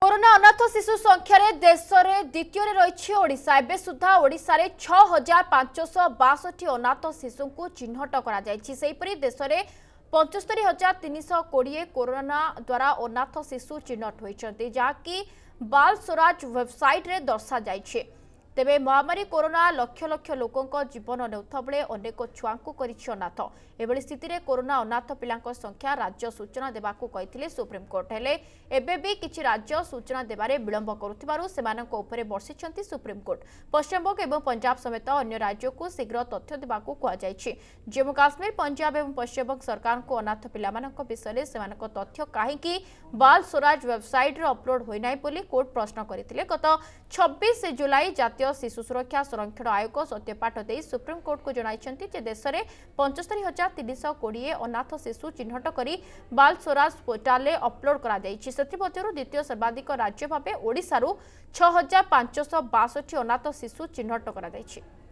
Corona अनाथ शिशु संख्यार देश में द्वितीय रही ओडिशा। एबे सुधा ओडिशा रे 6562 अनाथ शिशु को चिन्हट करा जायछि। सेहिपरि देश में 75320 कोरोना द्वारा अनाथ शिशु चिन्हट होइछन्ति, जाकि बाल स्वराज वेबसाइट रे दर्शा जायछि। तेबे महामारी कोरोना लक्ष लक्ष लोकों जीवन नेउथा बेले अनेक छुआ को करिछि अनाथ। एभली स्थिति रे कोरोना अनाथ पिलांक संख्या राज्य सूचना देबाकू कहिथिले सुप्रीम कोर्ट। हेले एबे भी किछि राज्य सूचना देबारे विलंब करुथिबारु सेमानक उपरे बर्षिछन्ति सुप्रीम कोर्ट। पश्चिमबंग एवं पंजाब समेत अन्य राज्यों को शीघ्र तथ्य देबाकू कहा जायछि। जम्मू काश्मीर, पंजाब एवं पश्चिमबंग सरकार को अनाथ पिलामानक विषय सेमानक तथ्य काहेकि बाल स्वराज वेबसाइट रे अपलोड होई नै बोली कोर्ट प्रश्न करिथिले। गत 26 जुलाई जातीय शिशु सुरक्षा संरक्षण आयोग सत्यपाठ दे सुप्रीम कोर्ट को जणाइछन्ति जे देश में 75320 अनाथ शिशु चिन्हट करी बाल स्वराज पोर्टाल रे अपलोड करा जायछि। सेथिमध्यरु द्वितीय सर्वाधिक राज्य भाबे ओडिसा रु 6562 अनाथ शिशु चिन्हट करा जायछि।